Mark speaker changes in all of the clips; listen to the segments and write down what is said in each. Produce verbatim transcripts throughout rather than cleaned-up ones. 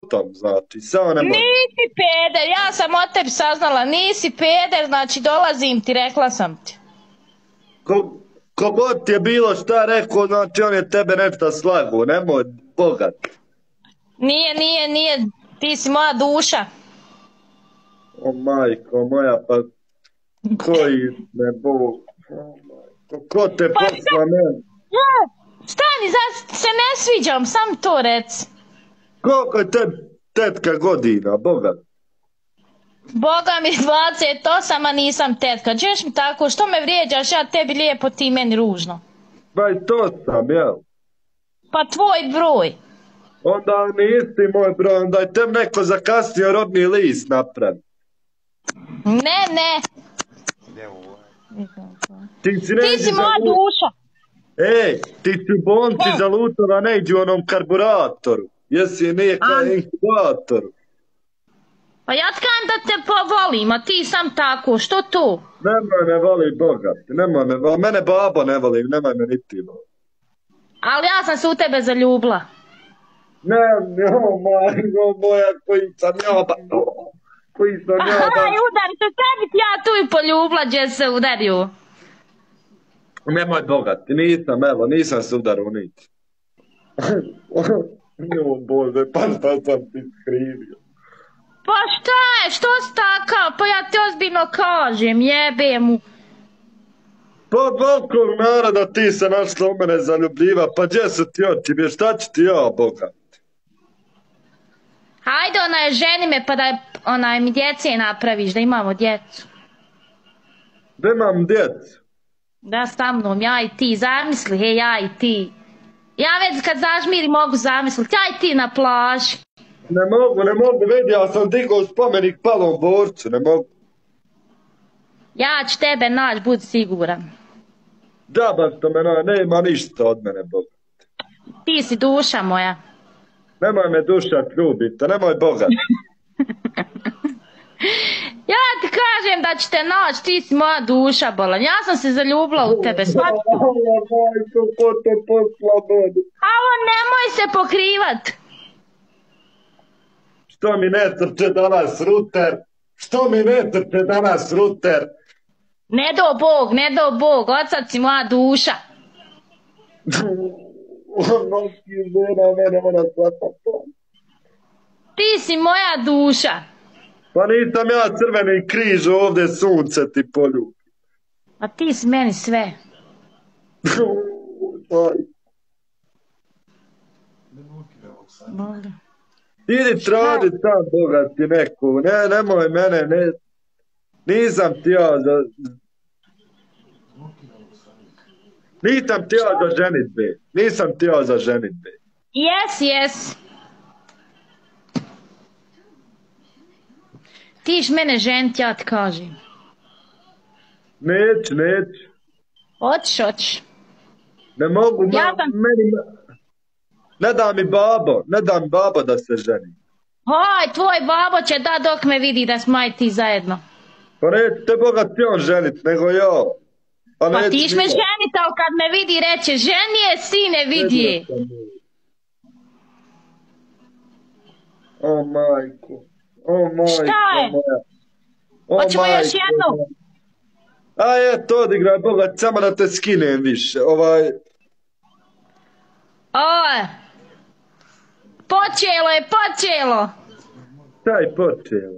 Speaker 1: tom, znači, samo nemoj.
Speaker 2: Nisi peder, ja sam o tebi saznala, nisi peder, znači dolazim ti, rekla sam ti.
Speaker 1: Ko, ko god ti je bilo šta rekao, znači on je tebe nešto slago, nemoj, bogat.
Speaker 2: Nije, nije, nije, ti si moja duša.
Speaker 1: O majko moja, pa koji ne Bog, ko te
Speaker 2: Pa
Speaker 1: posla meni?
Speaker 2: Stani, zad se ne sviđam, sam to reci.
Speaker 1: Koliko je te, tetka godina, bogat?
Speaker 2: Boga mi dvadeset osam, a nisam tetka. Češ mi tako, što me vrijeđaš, ja tebi lijepo, ti meni ružno.
Speaker 1: Ba i to sam, jel?
Speaker 2: Pa tvoj broj.
Speaker 1: Onda nisi moj broj, onda je tem neko zakasnio rodni list napravi.
Speaker 2: Ne, ne.
Speaker 1: Ti si,
Speaker 2: Ti si moja duša.
Speaker 1: Ej, ti si u bolnici zalutala neđu u onom karburatoru. Jesi nije kao inkubatoru.
Speaker 2: Pa ja tkam da te povolim, a ti sam tako, što tu?
Speaker 1: Nemoj me voli bogat, nemoj me voli, mene babo ne voli, nemoj me niti voli.
Speaker 2: Ali ja sam se u tebe zaljubila.
Speaker 1: Ne, no, majko moja, koji sam ja, ba, koji sam ja, ba.
Speaker 2: Aj, udari se, tebi ti ja tu i poljubila, gdje se udario.
Speaker 1: Nemoj bogat, nisam, evo, nisam se udarao niti. Jo, Bože, pa šta sam ti skrivio?
Speaker 2: Pa šta je, što si takav, pa ja ti ozbiljno kažem, jebe mu.
Speaker 1: Pa od velikog naroda ti se našla u mene zaljubljiva, pa gdje su ti oči, bje, šta ću ti ja, bogat?
Speaker 2: Hajde, onaj, ženi me pa da onaj, mi djece napraviš, da imamo djecu.
Speaker 1: Da imam djecu.
Speaker 2: Da sa mnom, ja i ti, zamisli, he, ja i ti. Ja već kad zažmiri mogu zamisliti, ja i ti na plaži.
Speaker 1: Ne mogu, ne mogu, vidi, ja sam digao spomenik palom borcu, ne mogu.
Speaker 2: Ja ću tebe naći, budi siguran.
Speaker 1: Da, ba što me na, nema ništa od mene, bogat.
Speaker 2: Ti si duša moja.
Speaker 1: Nemoj me dušat ljubiti, nemoj bogat.
Speaker 2: Ja ti kažem da ću te naći, ti si moja duša, bolan. Ja sam se zaljubila u tebe, shvati.
Speaker 1: Ko te posla meni?
Speaker 2: Alo, nemoj se pokrivat.
Speaker 1: Što mi ne trče danas ruter? Što mi ne trče danas ruter?
Speaker 2: Ne do Bog, ne do Bog, od sad si moja duša.
Speaker 1: Noski žena, mene ona svata to.
Speaker 2: Ti si moja duša.
Speaker 1: Pa nisam ja crveni križ ovdje, sunce ti poljubi.
Speaker 2: A ti si meni sve. Molim.
Speaker 1: Idi traži sam bogati neku, ne, nemoj mene, ne, nisam ti ja za, nisam ti ja za ženitbe, nisam ti ja za ženitbe.
Speaker 2: Jes, jes. Ti iš mene ženit, ja ti kažem.
Speaker 1: Neću, neću.
Speaker 2: Hoćeš, hoćeš.
Speaker 1: Ne mogu, ma,
Speaker 2: Ja sam-
Speaker 1: meni, ne da mi babo, ne da mi babo da se ženi.
Speaker 2: Hoj, tvoj babo će da dok me vidi da smo aj ti zajedno.
Speaker 1: Pa neće te bogat ti on ženit, nego ja.
Speaker 2: Pa
Speaker 1: neću
Speaker 2: ti iš me
Speaker 1: ja.
Speaker 2: ženit, ali kad me vidi reće, ženi je, sine, vidi je.
Speaker 1: O majko, o majko
Speaker 2: Šta je?
Speaker 1: moja. O,
Speaker 2: Hoćemo još
Speaker 1: majko
Speaker 2: jednu?
Speaker 1: moja. A je, to odigraj bogat, samo da te skinem više, ovaj...
Speaker 2: O, počelo je, počelo.
Speaker 1: Taj počeo.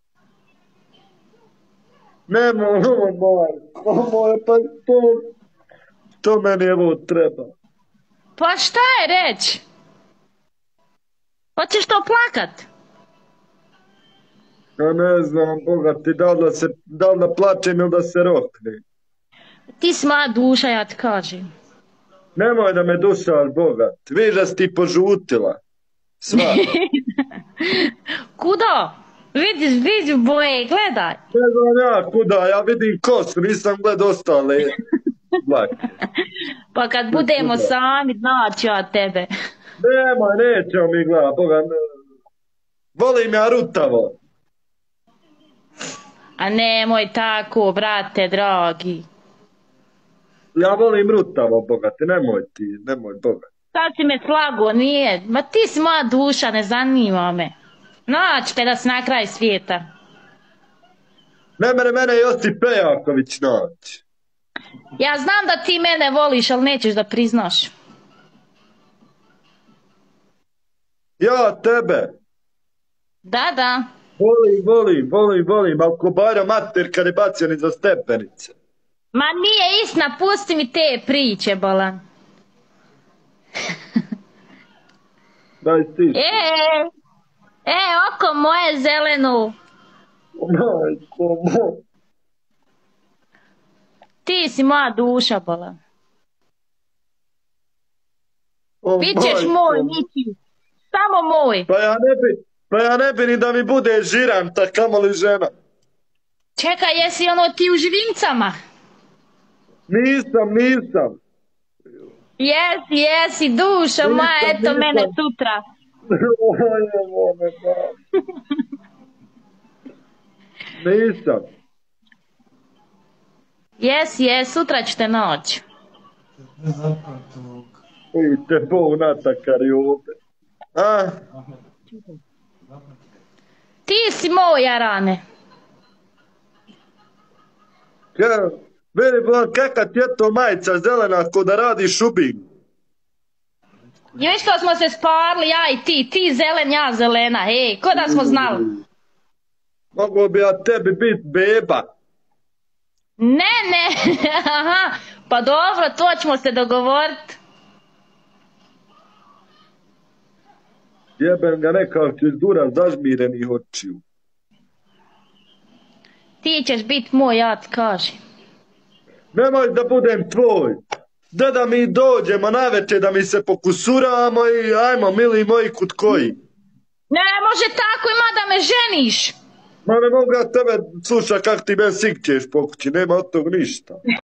Speaker 1: Nemo, o majko, o moja, pa to... To meni evo treba.
Speaker 2: Pa šta je reći? Hoćeš to plakat?
Speaker 1: Ja ne znam, bogati, da li da se, da li da plačem ili da se rokne.
Speaker 2: Ti si moja duša, ja ti kažem.
Speaker 1: Nemoj da me dušaš, bogat. Viš da si ti požutila. Sva.
Speaker 2: Kuda? Vidi, vidi boje, gledaj.
Speaker 1: Ne znam ja kuda, ja vidim kosu, nisam gledao ostale. Blake.
Speaker 2: Pa kad budemo sami, naći ja tebe.
Speaker 1: Nemoj, nećemo mi gledat, boga. Ne. Volim ja rutavo.
Speaker 2: A nemoj tako, brate, dragi.
Speaker 1: Ja volim rutavo, bogati, nemoj ti, nemoj, boga.
Speaker 2: Sad si me slago, nije. Ma ti si moja duša, ne zanima me. Naći te da si na kraj svijeta.
Speaker 1: Ne mere mene Josip Pejaković naći.
Speaker 2: Ja znam da ti mene voliš, ali nećeš da priznaš.
Speaker 1: Ja tebe.
Speaker 2: Da, da.
Speaker 1: Volim, volim, volim, volim, ali ko Bajro mater kad je bacio ni za stepenice.
Speaker 2: Ma nije istina, pusti mi te priče, bolan.
Speaker 1: Daj ti.
Speaker 2: E, e, oko moje zelenu.
Speaker 1: Majko moj.
Speaker 2: Ti si moja duša, bolan.
Speaker 1: O,
Speaker 2: Bićeš
Speaker 1: majko
Speaker 2: moj,
Speaker 1: moj.
Speaker 2: Miki. Samo moj.
Speaker 1: Pa ja ne bi, pa ja ne bi ni da mi bude žiranta, kamoli žena.
Speaker 2: Čekaj, jesi ono ti u živincama?
Speaker 1: Nisam, nisam.
Speaker 2: Jesi, jesi, duša
Speaker 1: Nisam,
Speaker 2: moja, eto
Speaker 1: nisam.
Speaker 2: mene sutra.
Speaker 1: Oje, mome, ba. Nisam.
Speaker 2: Jesi, jesi, sutra ću te naći.
Speaker 1: Vidite, Bog natakar i ovdje. A?
Speaker 2: Ti si moj, Jarane.
Speaker 1: Ja, veli bolan, kaka ti je to majica zelena ko da radi šubin?
Speaker 2: I što smo se sparili, ja i ti, ti zelen, ja zelena, hej, ko da smo znali?
Speaker 1: Mogu bi ja tebi bit beba.
Speaker 2: Ne, ne, aha, pa dobro, to ćemo se dogovoriti.
Speaker 1: Jebem ga nekak dura zažmirenih očiju.
Speaker 2: Ti ćeš bit moj, ja ti kažem.
Speaker 1: Nemoj da budem tvoj. Da da mi dođemo naveče da mi se pokusuramo i ajmo mili moji kut koji.
Speaker 2: Ne, može tako, ima da me ženiš.
Speaker 1: Ma ne mogu ja tebe sluša kak ti ben sikćeš po kući, nema od tog ništa.